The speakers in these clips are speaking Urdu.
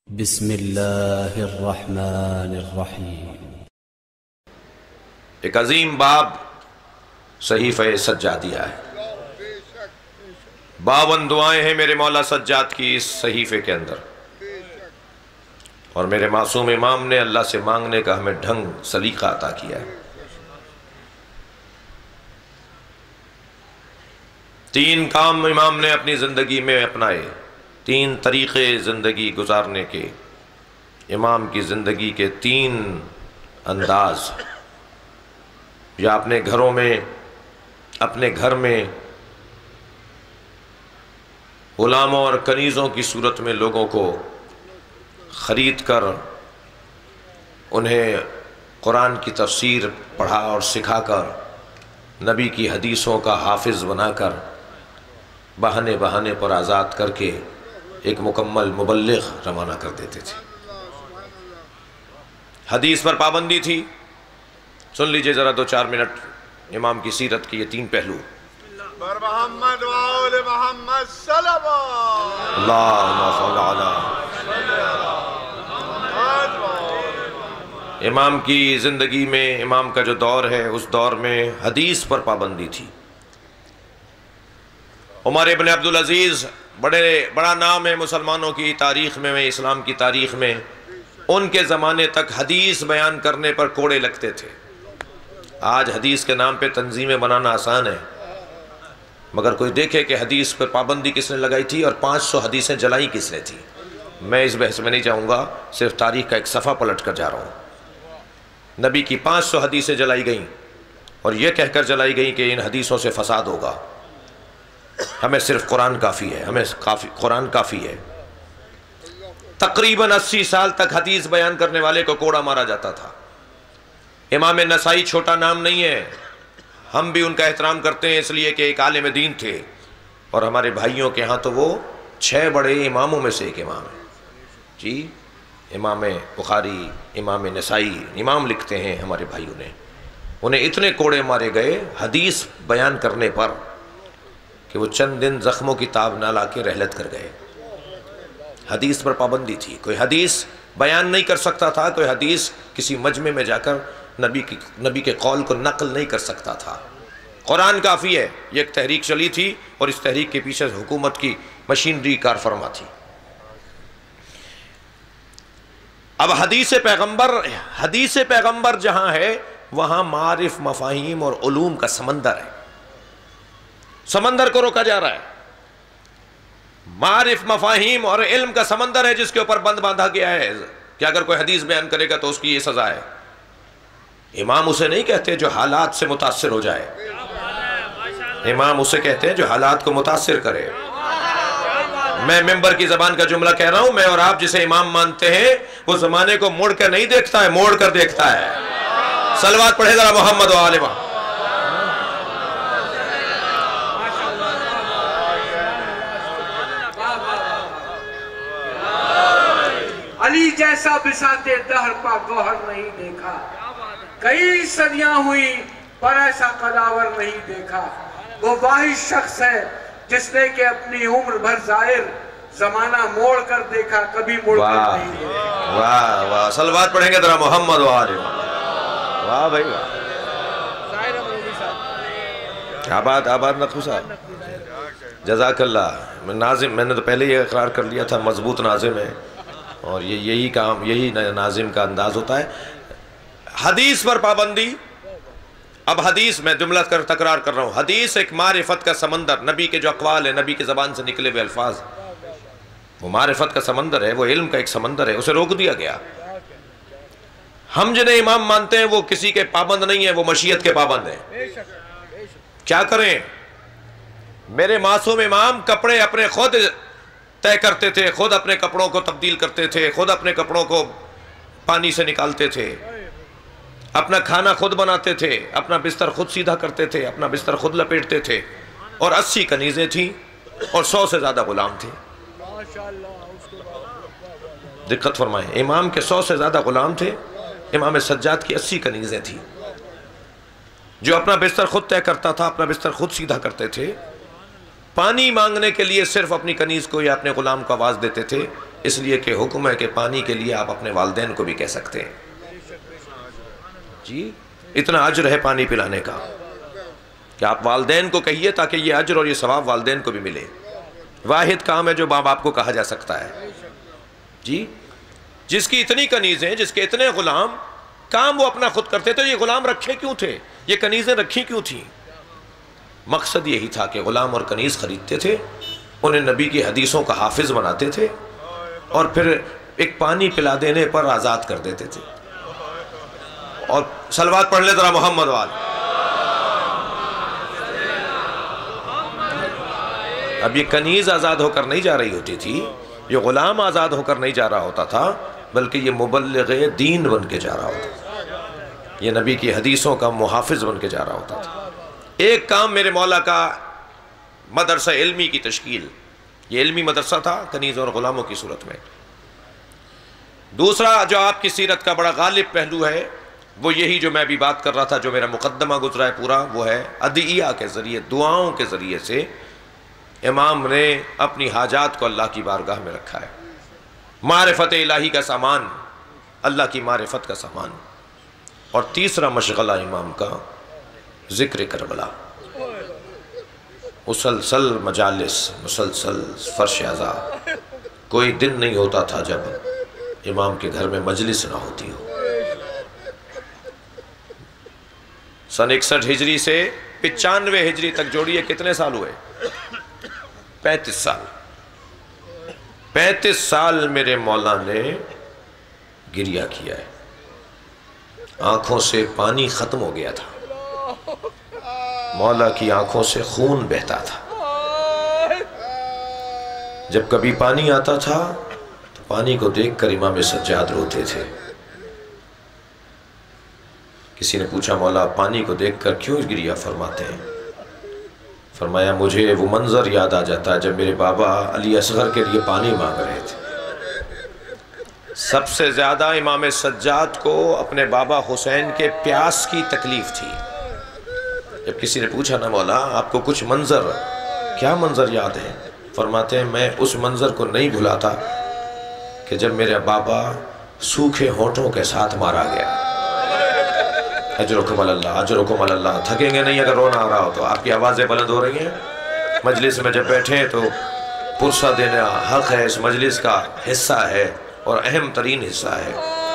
بسم اللہ الرحمن الرحیم۔ ایک عظیم باب صحیفہ سجادیہ ہے۔ 52 دعائیں ہیں میرے مولا سجاد کی اس صحیفے کے اندر، اور میرے معصوم امام نے اللہ سے مانگنے کا ہمیں ڈھنگ سلیقہ عطا کیا ہے۔ 3 کام امام نے اپنی زندگی میں اپنائے، 3 طریقے زندگی گزارنے کے، امام کی زندگی کے 3 انداز، یا اپنے گھروں میں، اپنے گھر میں غلاموں اور کنیزوں کی صورت میں لوگوں کو خرید کر انہیں قرآن کی تفسیر پڑھا اور سکھا کر، نبی کی حدیثوں کا حافظ بنا کر، بہانے بہانے پر آزاد کر کے ایک مکمل مبلغ روانہ کر دیتے تھے۔ حدیث پر پابندی تھی۔ سن لیجئے ذرا 2-4 منٹ امام کی سیرت کے یہ 3 پہلو۔ بر محمد و آل محمد صلوات اللہم صل علی امام کی زندگی میں، امام کا جو دور ہے اس دور میں حدیث پر پابندی تھی۔ عمر ابن عبدالعزیز بڑا نام ہے مسلمانوں کی تاریخ میں، اسلام کی تاریخ میں۔ ان کے زمانے تک حدیث بیان کرنے پر کوڑے لگتے تھے۔ آج حدیث کے نام پہ تنظیمیں بنانا آسان ہے، مگر کوئی دیکھے کہ حدیث پر پابندی کس نے لگائی تھی اور 500 حدیثیں جلائی کس نے تھی۔ میں اس بحث میں نہیں جاؤں گا، صرف تاریخ کا ایک صفحہ پلٹ کر جا رہا ہوں۔ نبی کی 500 حدیثیں جلائی گئیں، اور یہ کہہ کر جلائی گئیں کہ ان حدیثوں سے فساد ہوگا، ہمیں صرف قرآن کافی ہے، ہمیں قرآن کافی ہے۔ تقریباً 80 سال تک حدیث بیان کرنے والے کو کوڑا مارا جاتا تھا۔ امام نسائی چھوٹا نام نہیں ہے، ہم بھی ان کا احترام کرتے ہیں اس لیے کہ ایک عالم دین تھے، اور ہمارے بھائیوں کے ہاں تو وہ 6 بڑے اماموں میں سے ایک امام ہے جی۔ امام بخاری، امام نسائی، امام لکھتے ہیں ہمارے بھائیوں نے، انہیں اتنے کوڑے مارے گئے حدیث بیان کرنے پر کہ وہ چند دن زخموں کی تاب نہ لا کے رحلت کر گئے۔ حدیث پر پابندی تھی، کوئی حدیث بیان نہیں کر سکتا تھا، کوئی حدیث کسی مجمع میں جا کر نبی کے قول کو نقل نہیں کر سکتا تھا۔ قرآن کافی ہے، یہ ایک تحریک چلی تھی، اور اس تحریک کے پیچھے حکومت کی مشینری کار فرما تھی۔ اب حدیث پیغمبر جہاں ہے وہاں معارف، مفاہیم اور علوم کا سمندر ہے۔ سمندر کو روکا جا رہا ہے۔ معارف، مفاہیم اور علم کا سمندر ہے جس کے اوپر بند باندھا گیا ہے کہ اگر کوئی حدیث بیان کرے گا تو اس کی یہ سزا ہے۔ امام اسے نہیں کہتے جو حالات سے متاثر ہو جائے، امام اسے کہتے ہیں جو حالات کو متاثر کرے۔ میں ممبر کی زبان کا جملہ کہہ رہا ہوں، میں اور آپ جسے امام مانتے ہیں وہ زمانے کو مڑ کر نہیں دیکھتا ہے، موڑ کر دیکھتا ہے۔ صلوات پڑھے ذرا محمد و آل محمد۔ علی جیسا بساتے دہر پا گوہر نہیں دیکھا، کئی صدیاں ہوئی پر ایسا قداور نہیں دیکھا۔ وہ واحد شخص ہے جس نے کہ اپنی عمر بھر ظاہر زمانہ موڑ کر دیکھا، کبھی موڑ کر نہیں دیکھا۔ واہ واہ، صلوات پڑھیں گے ذرا محمد و آل محمد۔ واہ بھائی واہ، آباد نقو صاحب، جزاک اللہ۔ ناظم، میں نے تو پہلے یہ اقرار کر لیا تھا، مضبوط ناظم ہے، اور یہی ناظم کا انداز ہوتا ہے۔ حدیث پر پابندی۔ اب حدیث، میں جملہ تکرار کر رہا ہوں، حدیث ایک معرفت کا سمندر، نبی کے جو اقوال ہیں، نبی کی زبان سے نکلے ہوئے الفاظ، وہ معرفت کا سمندر ہے، وہ علم کا ایک سمندر ہے، اسے روک دیا گیا۔ ہم جنہیں امام مانتے ہیں وہ کسی کے پابند نہیں ہیں، وہ مشیت کے پابند ہیں۔ کیا کریں؟ میرے معصوم امام کپڑے اپنے خود طے کرتے تھے، خود اپنے کپڑوں کو تبدیل کرتے تھے، خود اپنے کپڑوں کو پانی سے نکالتے تھے، اپنا کھانا خود بناتے تھے، اپنا بستر خود سیدھا کرتے تھے، اپنا بستر خود لپیٹتے تھے، اور 80 کنیزیں تھیں اور 100 سے زیادہ غلام تھے۔ دقت فرمائیں، امام کے 100 سے زیادہ غلام تھے، امام سجاد کی 80 کنیزیں تھیں۔ جو اپنا بستر خود طے کرتا تھا، اپنا بستر خود سیدھا کرتے تھے، پانی مانگنے کے لیے صرف اپنی کنیز کو یا اپنے غلام کو آواز دیتے تھے، اس لیے کہ حکم ہے کہ پانی کے لیے آپ اپنے والدین کو بھی کہہ سکتے ہیں جی، اتنا اجر ہے پانی پلانے کا کہ آپ والدین کو کہیے تاکہ یہ اجر اور یہ ثواب والدین کو بھی ملے۔ واحد کام ہے جو ماں باپ کو کہا جا سکتا ہے جی، جس کی اتنی کنیزیں، جس کے اتنے غلام، کام وہ اپنا خود کرتے تو یہ غلام رکھے کیوں تھے، یہ کنیزیں رکھی کیوں تھیں؟ مقصد یہی تھا کہ غلام اور کنیز خریدتے تھے، انہیں نبی کی حدیثوں کا حافظ بناتے تھے اور پھر ایک پانی پلا دینے پر آزاد کر دیتے تھے۔ اور صلوات پڑھ لے ذرا محمد وال۔ اب یہ کنیز آزاد ہو کر نہیں جا رہی ہوتی تھی، یہ غلام آزاد ہو کر نہیں جا رہا ہوتا تھا، بلکہ یہ مبلغ دین بن کے جا رہا ہوتا تھا، یہ نبی کی حدیثوں کا محافظ بن کے جا رہا ہوتا تھا۔ ایک کام میرے مولا کا مدرسہ علمی کی تشکیل، یہ علمی مدرسہ تھا کنیز اور غلاموں کی صورت میں۔ دوسرا جو آپ کی سیرت کا بڑا غالب پہلو ہے وہ یہی جو میں بھی بات کر رہا تھا، جو میرا مقدمہ گزرا ہے پورا، وہ ہے ادعیہ کے ذریعے، دعاؤں کے ذریعے سے امام نے اپنی حاجات کو اللہ کی بارگاہ میں رکھا ہے۔ معرفت الہی کا سامان، اللہ کی معرفت کا سامان۔ اور تیسرا مشغلہ امام کا ذکر کربلا، مسلسل مجالس، مسلسل فرش عزا، کوئی دن نہیں ہوتا تھا جب امام کے گھر میں مجلس نہ ہوتی ہو۔ سن 61 ہجری سے 95 ہجری تک جوڑیے کتنے سال ہوئے؟ 35 سال۔ 35 سال میرے مولا نے گریہ کیا ہے، آنکھوں سے پانی ختم ہو گیا تھا، مولا کی آنکھوں سے خون بہتا تھا۔ جب کبھی پانی آتا تھا تو پانی کو دیکھ کر امام سجاد روتے تھے۔ کسی نے پوچھا مولا پانی کو دیکھ کر کیوں گریہ فرماتے ہیں؟ فرمایا مجھے وہ منظر یاد آ جاتا ہے جب میرے بابا علی اصغر کے لیے پانی مانگ رہے تھے۔ سب سے زیادہ امام سجاد کو اپنے بابا حسین کے پیاس کی تکلیف تھی۔ جب کسی نے پوچھا نا مولا آپ کو کچھ منظر، کیا منظر یاد ہے؟ فرماتے ہیں میں اس منظر کو نہیں بھلاتا کہ جب میرے بابا سوکھے ہونٹوں کے ساتھ مارا گیا۔ اجرکم اللہ، اجرکم اللہ، تھکیں گے نہیں اگر رونا آ رہا ہو تو۔ آپ کی آوازیں بلند ہو رہی ہیں، مجلس میں جب بیٹھیں تو پرسہ دینا حق ہے، اس مجلس کا حصہ ہے اور اہم ترین حصہ ہے۔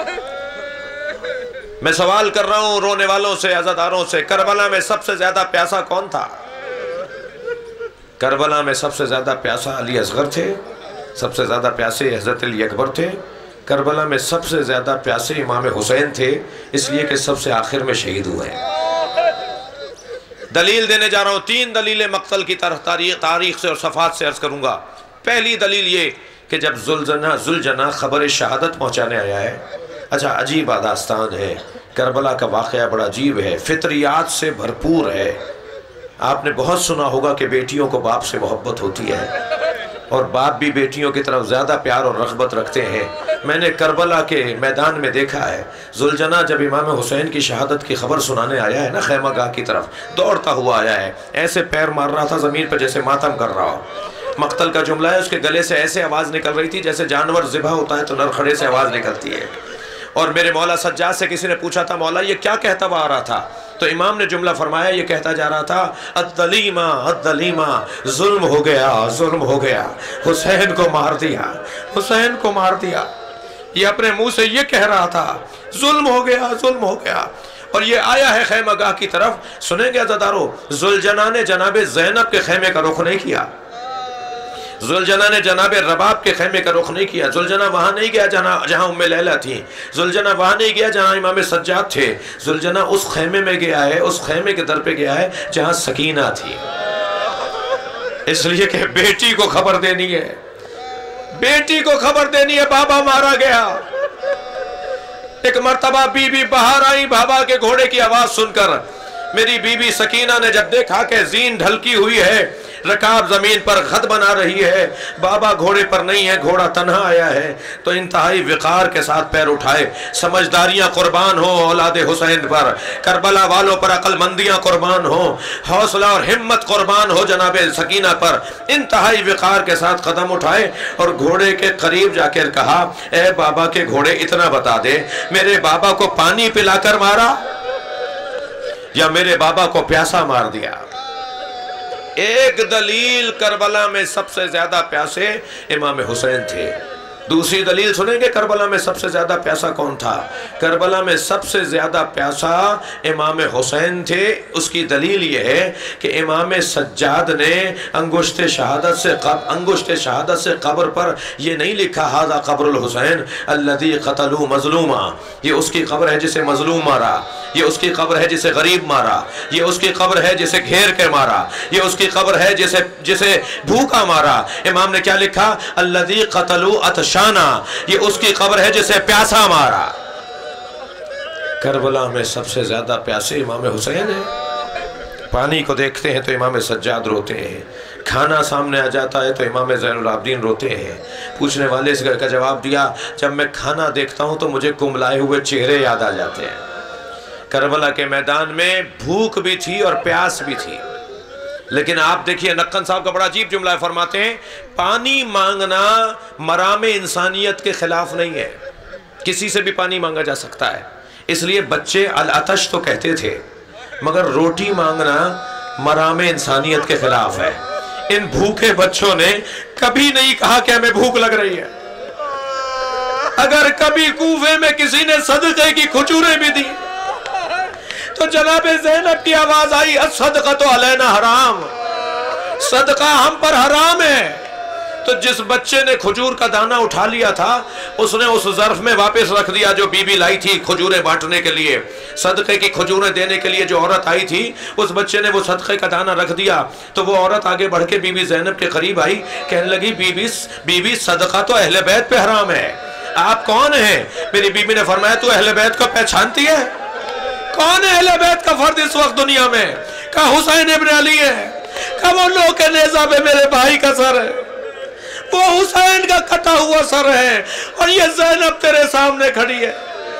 میں سوال کر رہا ہوں رونے والوں سے، عزاداروں سے، کربلا میں سب سے زیادہ پیاسا کون تھا؟ کربلا میں سب سے زیادہ پیاسا علی اصغر تھے، سب سے زیادہ پیاسے حضرت علی اکبر تھے، کربلا میں سب سے زیادہ پیاسے امام حسین تھے، اس لیے کہ سب سے آخر میں شہید ہوئے ہیں۔ دلیل دینے جا رہا ہوں، 3 دلیلیں مقتل کی تاریخ سے اور صفحات سے عرض کروں گا۔ پہلی دلیل یہ کہ جب ذوالجناح خبر شہادت پہنچانے آیا ہے، اچھا عجیب داستان ہے، کربلا کا واقعہ بڑا عجیب ہے، فطریات سے بھرپور ہے۔ آپ نے بہت سنا ہوگا کہ بیٹیوں کو باپ سے محبت ہوتی ہے اور باپ بھی بیٹیوں کی طرف زیادہ پیار اور رغبت رکھتے ہیں۔ میں نے کربلا کے میدان میں دیکھا ہے، ذوالجناح جب امام حسین کی شہادت کی خبر سنانے آیا ہے نا خیمہ گاہ کی طرف، دوڑتا ہوا آیا ہے، ایسے پیر مار رہا تھا زمین پر جیسے ماتم کر رہا ہو۔ مقتل کا جملہ ہے، اس کے گلے سے ایسے آواز نکل رہی تھی جیسے جانور ذبح ہوتا ہے تو نرخڑے سے آواز نکلتی ہے۔ اور میرے مولا سجاد سے کسی نے پوچھا تھا مولا یہ کیا کہتا ہوا آ رہا تھا؟ تو امام نے جملہ فرمایا، یہ کہتا جا رہا تھا الدلیمہ الدلیمہ، ظلم ہو گیا، ظلم ہو گیا، حسین کو مار دیا، حسین کو مار دیا۔ یہ اپنے منہ سے یہ کہہ رہا تھا ظلم ہو گیا، ظلم ہو گیا۔ اور یہ آیا ہے خیمہ گاہ کی طرف، سنیں گے عزادارو، ذوالجناح نے جناب زینب کے خیمے کا رخ نہیں کیا، ذوالجناح نے جناب رباب کے خیمے کا رخ نہیں کیا، ذوالجناح وہاں نہیں گیا جہاں ام لیلہ تھی، ذوالجناح وہاں نہیں گیا جہاں امام سجاد تھے، ذوالجناح اس خیمے میں گیا ہے، اس خیمے کے در پہ گیا ہے جہاں سکینہ تھی، اس لیے کہ بیٹی کو خبر دینی ہے، بیٹی کو خبر دینی ہے بابا مارا گیا۔ ایک مرتبہ بی بی باہر آئی بابا کے گھوڑے کی آواز سن کر، میری بی بی سکینہ نے جب دیکھا کہ زین ڈھلکی ہوئی ہے، रकाब ज़मीन पर खत बना रही है, बाबा घोड़े पर नहीं है, घोड़ा तन्हा आया है। तो इंतहाई विकार के साथ पैर उठाए। समझदारियाँ कुर्बान हो औलाद हुसैन पर, करबला वालों पर अक्लमंदियाँ कुर्बान हो, हौसला और हिम्मत कुर्बान हो जनाबे सकीना पर। इंतहाई विकार के साथ कदम उठाए और घोड़े के करीब जाकर कहा, ए बाबा के घोड़े इतना बता दे, मेरे बाबा को पानी पिलाकर मारा या मेरे बाबा को प्यासा मार दिया? एक दलील, करबला में सबसे ज्यादा प्यासे इमाम हुसैन थे। दूसरी दलील सुनेंगे, करबला में सबसे ज्यादा प्यासा कौन था? करबला में सबसे ज्यादा प्यासा इमाम हुसैन थे। उसकी दलील यह है कि इमाम सज्जाद ने अंगुश्त शहादत से कब्र पर यह नहीं लिखा हाज़ा कब्रुल हुसैन अल्लज़ी क़तलू मज़लूमा, ये उसकी कब्र है जिसे मजलूम मारा, ये उसकी कब्र है जिसे गरीब मारा, ये उसकी कब्र है जिसे घेर के मारा, ये उसकी कब्र है जिसे भूखा मारा। इमाम ने क्या लिखा? अल्लज़ी क़तलू अतशाना, ये उसकी कब्र है जिसे प्यासा मारा। करबला में सबसे ज्यादा प्यासे इमाम हुसैन है। पानी को देखते हैं तो इमाम सज्जाद रोते हैं, खाना सामने आ जाता है तो इमाम ज़ैनुल आबिदीन रोते हैं। पूछने वाले का जवाब दिया, जब मैं खाना देखता हूं तो मुझे कुम्हलाए हुए चेहरे याद आ जाते हैं। करबला के मैदान में भूख भी थी और प्यास भी थी, लेकिन आप देखिए नक्कन साहब का बड़ा अजीब जुमला फरमाते हैं, पानी मांगना मराम इंसानियत के खिलाफ नहीं है, किसी से भी पानी मांगा जा सकता है। इसलिए बच्चे अल अतश तो कहते थे, मगर रोटी मांगना मराम इंसानियत के खिलाफ है। इन भूखे बच्चों ने कभी नहीं कहा कि हमें भूख लग रही है। अगर कभी कूफे में किसी ने सदक़े की खजूरें भी दी तो जनाबे ज़ैनब की आवाज आई, सदका तो अलैना हराम, सदका हम पर हराम है। तो जिस बच्चे ने खजूर का दाना उठा लिया था उसने उस ज़र्फ में वापस रख दिया जो बीबी लाई थी खजूरें बांटने के लिए, सदक़े की खजूरें देने के लिए जो औरत आई थी, उस बच्चे ने वो सदक़े का दाना रख दिया। तो वो औरत आगे बढ़ के बीबी ज़ैनब के करीब आई, कहने लगी, बीबी सदका तो अहले बैत पे हराम है, आप कौन हैं? मेरी बीबी ने फरमाया, तू अहले बैत को पहचानती है? कौन है अहले बैत का फर्द इस वक्त दुनिया में? कहा हुसैन इब्न अली है। कहा वो लोग के नेज़ा पे मेरे भाई का सर है, वो हुसैन का कटा हुआ सर है, और ये ज़ैनब तेरे सामने खड़ी है।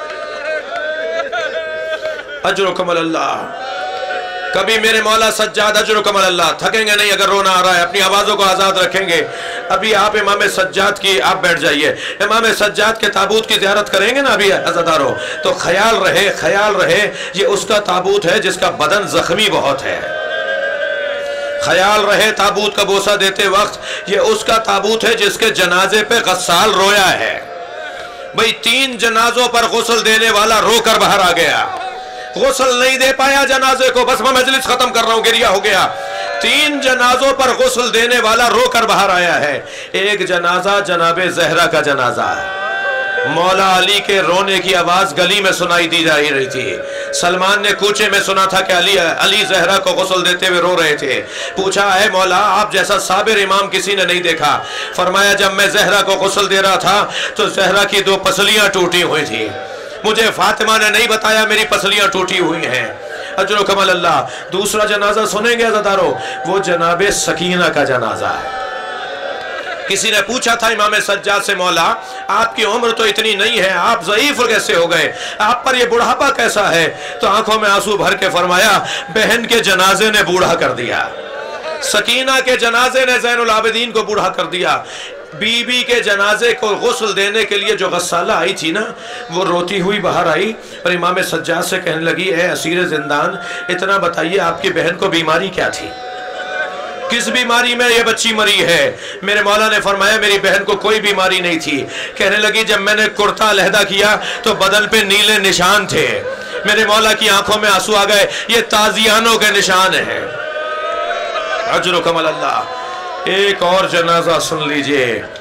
अजरुकुम अल्लाह। कभी मेरे मौला सज्जाद अजरुकुम अल्लाह, थकेंगे नहीं अगर रोना आ रहा है, अपनी आवाज़ों को आज़ाद रखेंगे। अभी आप इमाम सज्जाद की, आप बैठ जाइए, इमाम सज्जाद के ताबूत की ज़ियारत करेंगे ना अभी अज़ादारों, तो ख्याल रहे ये उसका ताबूत है जिसका बदन जख्मी बहुत है। ख्याल रहे ताबूत का बोसा देते वक्त ये उसका ताबूत है जिसके जनाजे पे गस्साल रोया है। भाई 3 जनाजों पर गुस्ल देने वाला रोकर बाहर आ गया, गुस्ल नहीं दे पाया जनाजे को, बस मैं मजलिस खत्म कर रहा हूं, गिरिया हो गया। 3 जनाजों पर गुस्ल देने वाला रोकर बाहर आया है। एक जनाजा जनाबे ज़हरा का जनाजा है। मौला अली के रोने की आवाज गली में सुनाई दी जा रही थी। सलमान ने कूचे में सुना था कि अली ज़हरा को गुस्ल देते हुए रो रहे थे। पूछा, है मौला आप जैसा साबिर इमाम किसी ने नहीं देखा। फरमाया, जब मैं ज़हरा को गुस्ल दे रहा था तो ज़हरा की 2 पसलियां टूटी हुई थी, मुझे फातिमा ने नहीं बताया मेरी पसलियां टूटी हुई हैं। अजर कमल अल्लाह। दूसरा जनाजा सुनेंगे अज़ादारों, वो जनाबे सकीना का जनाजा है। किसी ने पूछा था इमाम सज्जाद से, मौला आपकी उम्र तो इतनी नहीं है, आप ज़ईफ़ कैसे हो गए, आप पर ये बुढ़ापा कैसा है? तो आंखों में आंसू भर के फरमाया, बहन के जनाजे ने बूढ़ा कर दिया, सकीना के जनाजे ने ज़ैनुल आबिदीन को बूढ़ा कर दिया। बीबी के जनाजे को गुस्ल देने के लिए जो गस्साला आई थी ना, वो रोती हुई बाहर आई और इमाम सज्जाद से कहने लगी, ए असीर जिंदान, इतना बताइए आपकी बहन को बीमारी क्या थी, किस बीमारी में ये बच्ची मरी है? मेरे मौला ने फरमाया, मेरी बहन को कोई बीमारी नहीं थी। कहने लगी, जब मैंने कुर्ता अलहदा किया तो बदन पे नीले निशान थे। मेरे मौला की आंखों में आंसू आ गए, ये ताजियानों के निशान है। अजर कमल अल्लाह। एक और जनाजा सुन लीजिए,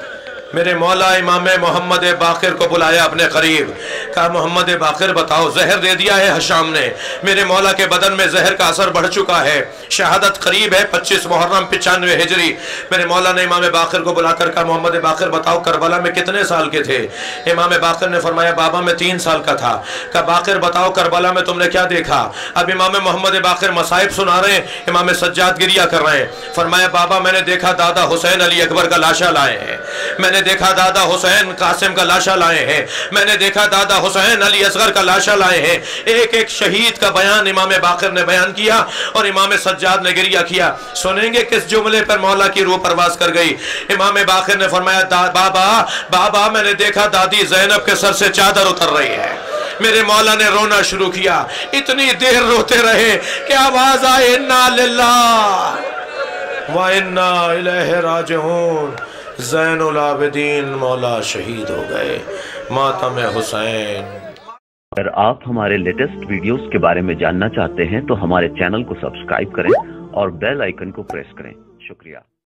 मेरे मौला इमाम मोहम्मद बाक़िर को बुलाया अपने करीब, कहा मोहम्मद बाक़िर बताओ, जहर दे दिया है हशाम ने, मेरे मौला के बदन में जहर का असर बढ़ चुका है, शहादत करीब है, 25 मुहर्रम 95 हिजरी। मेरे मौला ने इमाम बाक़िर को बुलाकर कहा मोहम्मद बाक़िर बताओ करबला में कितने साल के थे? इमाम बाक़िर ने फरमाया बाबा मैं 3 साल का था। कहा बाक़िर बताओ करबला में तुमने क्या देखा? अब इमाम मोहम्मद बाक़िर मसाइब सुना रहे हैं, इमाम सज्जाद गिरिया कर रहे हैं। फरमाया बाबा मैंने देखा दादा हुसैन अली अकबर का लाशा लाए हैं, मैंने देखा दादा हुसैन कासिम का लाशा लाए हैं, मैंने देखा दादा हुसैन अली असगर का लाशा लाए हैं। एक एक शहीद का बयान इमाम बाक़िर ने बयान किया और इमाम सज्जाद ने गिरिया किया। सुनेंगे किस जुमले पर मौला की रूह परवास कर गई। इमाम बाक़िर ने फरमाया बाबा बाबा मैंने देखा दादी ज़ैनब के सर से चादर उतर रही है। मेरे मौला ने रोना शुरू किया, इतनी देर रोते रहे कि आवाज आए इन्ना लिल्लाह व इन्ना इलैहि राजिऊन। ज़ैनुल आबिदीन मौला शहीद हो गए, मातम हुसैन। अगर आप हमारे लेटेस्ट वीडियोस के बारे में जानना चाहते हैं तो हमारे चैनल को सब्सक्राइब करें और बेल आइकन को प्रेस करें। शुक्रिया।